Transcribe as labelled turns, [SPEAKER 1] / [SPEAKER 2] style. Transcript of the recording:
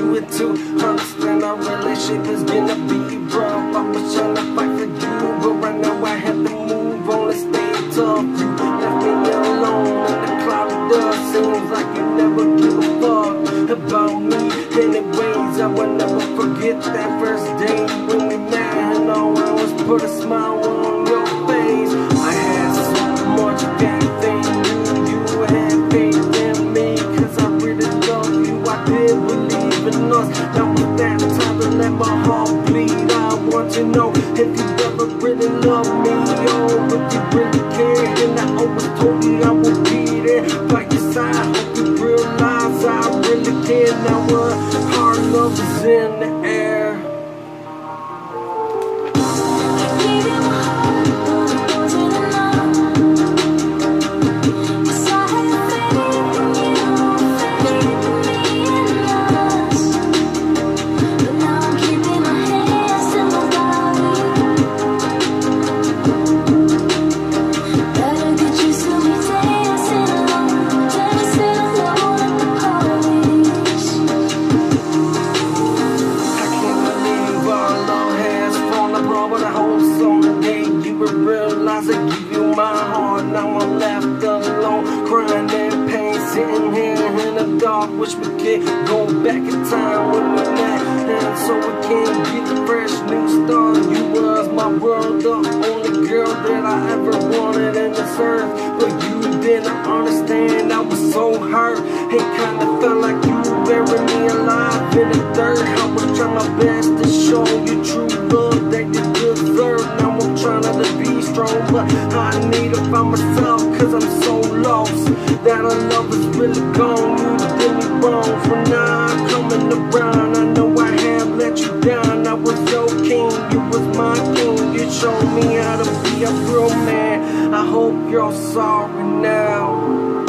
[SPEAKER 1] you to understand our relationship is gonna be rough. I was trying to fight for you, but right now I have to move on and stay tough. You left me alone in the cloud of dust. Seems like you never give a fuck about me. Anyways, I will never forget that first day when we met, and all I was put a smile on your face. I had so much faith in you, you had faith in me, cause I really love you, I did believe in us. Now with that time to let my heart bleed, I want to know if you ever really love me, or if you really care. And I always told you I will be there by your side. Hope you realize I really care. Now our love is in the air. Realize I give you my heart. Now I'm left alone, crying in pain, sitting here in the dark. Wish we could go back in time when we met, and so we can get a fresh new start. You was my world, the only girl that I ever wanted in this earth, but you didn't understand. I was so hurt, it kinda felt like you buried me alive in the dirt. I was trying my best to show you true love that you deserve. Now I'm trying to be strong, but I need to find myself, cause I'm so lost that our love is really gone. You did me wrong, from now I'm coming around. I know I have let you down. I was your king, you was my king. You showed me how to be a real man. I hope you're sorry now.